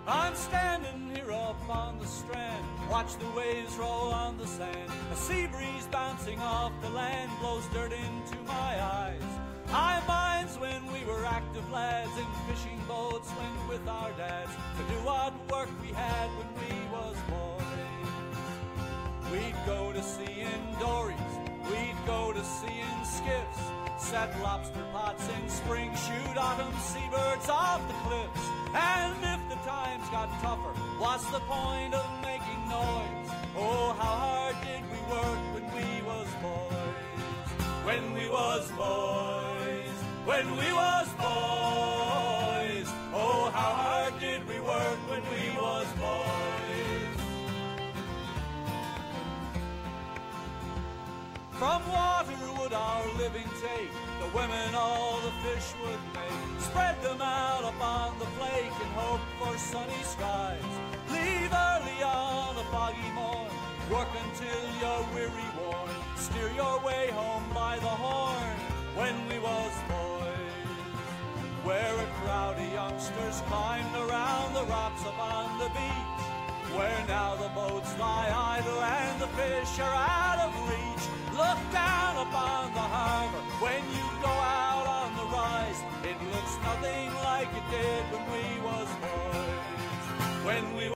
I'm standing here up on the strand, watch the waves roll on the sand. A sea breeze bouncing off the land blows dirt into my eyes. I minds when we were active lads in fishing boats, went with our dads to do what work we had when we was boys. We'd go to sea in dories, we'd go to sea in skiffs, set lobster pots in spring, shoot autumn seabirds off the cliffs. And if the times got tougher, what's the point of making noise? Oh, how hard did we work when we was boys? When we was boys, when we was boys. Oh, how hard did we work when we was boys? From water would our living take, the women all the fish would make. Spread them out upon the flake and hope for sunny skies. Leave early on a foggy morn, work until you're weary worn. Steer your way home by the horn when we was boys. Where a crowd of youngsters climbed around the rocks upon the beach, where now the boats lie idle and the fish are out of reach. Look down upon the harbor when you go out on the rise. It looks nothing like it did when we was boys. When we